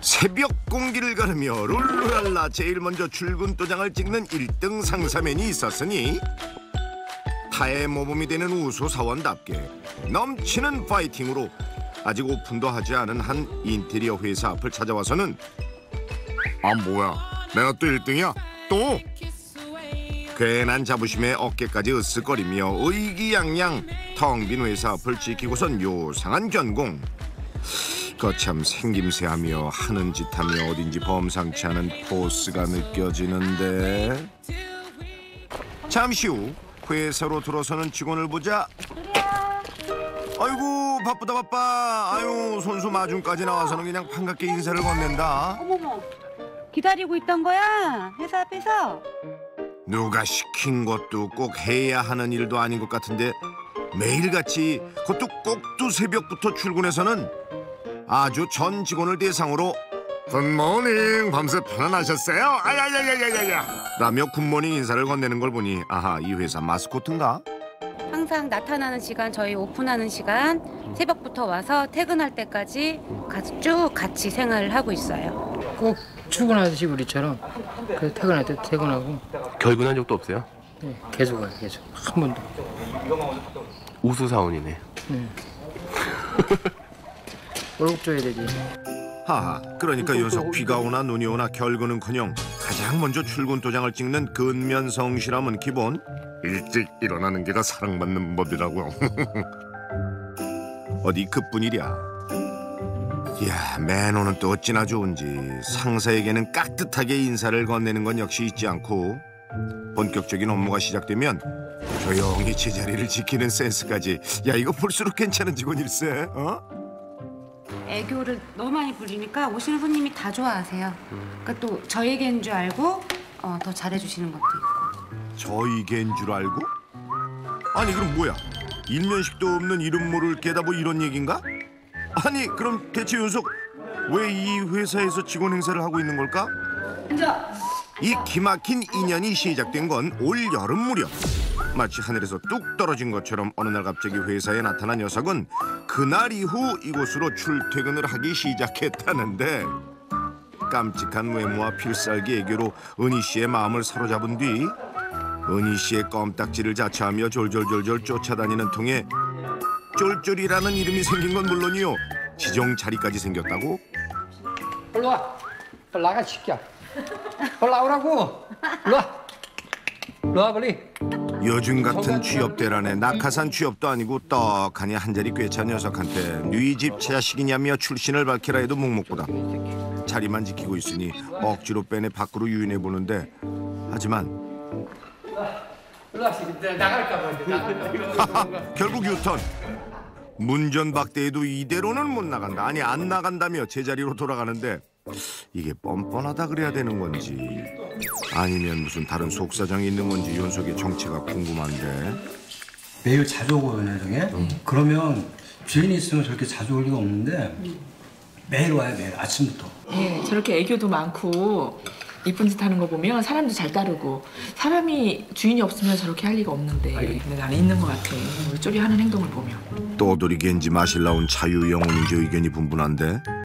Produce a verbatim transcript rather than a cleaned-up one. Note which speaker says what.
Speaker 1: 새벽 공기를 가르며 룰루랄라 제일 먼저 출근 도장을 찍는 일 등 상사맨이 있었으니 타의 모범이 되는 우수 사원답게 넘치는 파이팅으로 아직 오픈도 하지 않은 한 인테리어 회사 앞을 찾아와서는 아 뭐야 내가 또 일 등이야? 또? 괜한 자부심에 어깨까지 으쓱거리며 의기양양 텅 빈 회사 앞을 지키고선 요상한 견공. 거참 생김새하며 하는 짓하며 어딘지 범상치 않은 포스가 느껴지는데 잠시 후 회사로 들어서는 직원을 보자. 아이고 바쁘다 바빠. 아유 손수 마중까지 나와서는 그냥 반갑게 인사를 건넨다.
Speaker 2: 어머머 기다리고 있던 거야 회사 앞에서.
Speaker 1: 누가 시킨 것도 꼭 해야 하는 일도 아닌 것 같은데 매일같이 그것도 꼭두 새벽부터 출근해서는 아주 전 직원을 대상으로 굿모닝 밤새 편안하셨어요? 아야야야야야야 라며 굿모닝 인사를 건네는 걸 보니 아하 이 회사 마스코트인가?
Speaker 2: 항상 나타나는 시간 저희 오픈하는 시간 새벽부터 와서 퇴근할 때까지 같이 쭉 같이 생활을 하고 있어요.
Speaker 3: 꼭 출근하듯이 우리처럼 그 퇴근할 때 퇴근하고.
Speaker 4: 결근한 적도 없어요?
Speaker 3: 네, 계속 와요 계속 한 번도.
Speaker 4: 우수 사원이네.
Speaker 3: 네. 월급 줘야 되지.
Speaker 1: 하하 그러니까 연속 비가 오나 눈이 오나 결근은커녕 가장 먼저 출근 도장을 찍는 근면성실함은 기본. 일찍 일어나는 게가 사랑받는 법이라고. 어디 그뿐이랴. 이야 매너는 또 어찌나 좋은지 상사에게는 깍듯하게 인사를 건네는 건 역시 잊지 않고 본격적인 업무가 시작되면 조용히 제자리를 지키는 센스까지. 야 이거 볼수록 괜찮은 직원일세. 어?
Speaker 2: 애교를 너무 많이 부리니까 오시는 손님이 다 좋아하세요. 그러니까 또 저희 개인 줄 알고 어, 더 잘해주시는 것도 있고.
Speaker 1: 저희 개인 줄 알고? 아니 그럼 뭐야 일면식도 없는 이름 모를 게다 뭐 이런 얘긴가? 아니 그럼 대체 윤석 왜 이 회사에서 직원 행사를 하고 있는 걸까? 이 기막힌 인연이 시작된 건 올 여름 무렵. 마치 하늘에서 뚝 떨어진 것처럼 어느 날 갑자기 회사에 나타난 녀석은 그날 이후 이곳으로 출퇴근을 하기 시작했다는데 깜찍한 외모와 필살기 애교로 은희 씨의 마음을 사로잡은 뒤 은희 씨의 껌딱지를 자처하며 졸졸졸졸 쫓아다니는 통에 쫄쫄이라는 이름이 생긴 건 물론이요 지정 자리까지 생겼다고?
Speaker 3: 얼른 와. 빨리 나가 시켜. 빨리 나오라고. 일로 와. 일로 와 빨리.
Speaker 1: 요즘 같은 취업 대란에 낙하산 취업도 아니고 떡하니 한 자리 꿰찬 녀석한테 네 집 자식이냐며 출신을 밝히라 해도 묵묵부답. 자리만 지키고 있으니 억지로 빼내 밖으로 유인해보는데 하지만
Speaker 3: 일로 와. 나갈까 봐.
Speaker 1: 결국 유턴. 문전박대에도 이대로는 못 나간다. 아니 안 나간다며 제자리로 돌아가는데 이게 뻔뻔하다 그래야 되는 건지 아니면 무슨 다른 속사정이 있는 건지 윤석의 정체가 궁금한데.
Speaker 5: 매일 자주 오거든요, 저게. 음. 그러면 주인이 있으면 저렇게 자주 올 리가 없는데 매일 와요, 매일 아침부터.
Speaker 6: 네, 저렇게 애교도 많고 이쁜 짓 하는 거 보면 사람도 잘 따르고 사람이 주인이 없으면 저렇게 할 리가 없는데 근데 나는 있는 것 같아. 물조리 하는 행동을 보면.
Speaker 1: 떠돌이 겐지 마실 나온 자유 영혼인지 의견이 분분한데